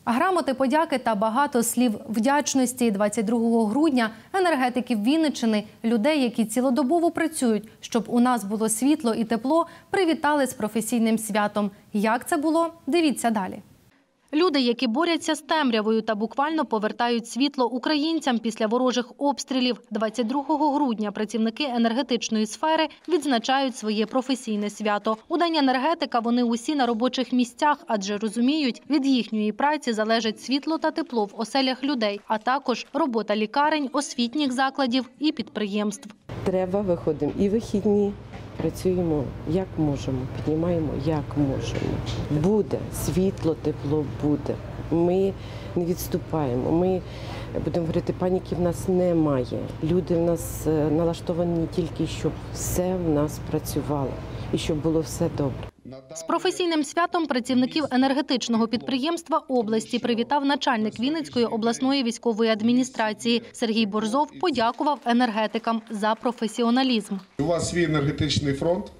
Грамоти подяки та багато слів вдячності 22 грудня енергетиків Вінниччини, людей, які цілодобово працюють, щоб у нас було світло і тепло, привітали з професійним святом. Як це було? Дивіться далі. Люди, які борються з темрявою та буквально повертають світло українцям після ворожих обстрілів. 22 грудня працівники енергетичної сфери відзначають своє професійне свято. У День енергетика вони усі на робочих місцях, адже розуміють, від їхньої праці залежить світло та тепло в оселях людей, а також робота лікарень, освітніх закладів і підприємств. Треба, виходимо і вихідні. Працюємо як можемо, піднімаємо як можемо. Буде світло, тепло буде. Ми не відступаємо. Ми будемо говорити, паніки в нас немає. Люди в нас налаштовані тільки, щоб все в нас працювало і щоб було все добре. З професійним святом працівників енергетичного підприємства області привітав начальник Вінницької обласної військової адміністрації. Сергій Борзов подякував енергетикам за професіоналізм. У вас свій енергетичний фронт,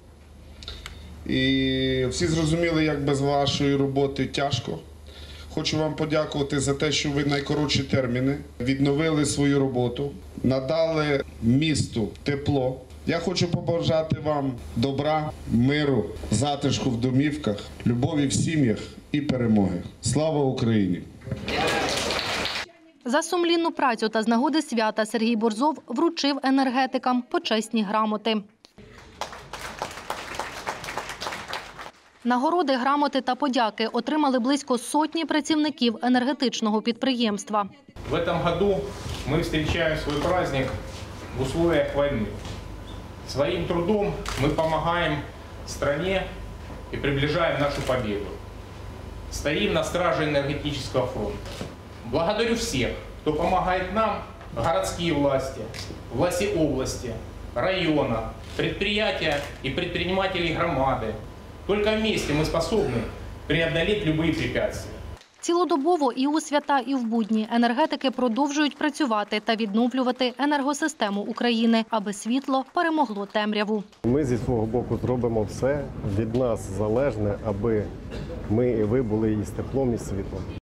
і всі зрозуміли, як без вашої роботи тяжко. Хочу вам подякувати за те, що ви в найкоротші терміни відновили свою роботу, надали місту тепло. Я хочу побажати вам добра, миру, затишку в домівках, любові в сім'ях і перемоги. Слава Україні! За сумлінну працю та з нагоди свята Сергій Борзов вручив енергетикам почесні грамоти. Нагороди, грамоти та подяки отримали близько сотні працівників енергетичного підприємства. В этом году мы встречаем свой праздник в условиях войны. Своим трудом мы помогаем стране и приближаем нашу победу. Стоим на страже энергетического фронта. Благодарю всех, кто помогает нам, городские власти, власти области, района, предприятия и предпринимателей громады. Только вместе мы способны преодолеть любые препятствия. Цілодобово і у свята, і в будні енергетики продовжують працювати та відновлювати енергосистему України, аби світло перемогло темряву. Ми зі свого боку зробимо все від нас залежне, аби ми і ви були і з теплом, і з світлом.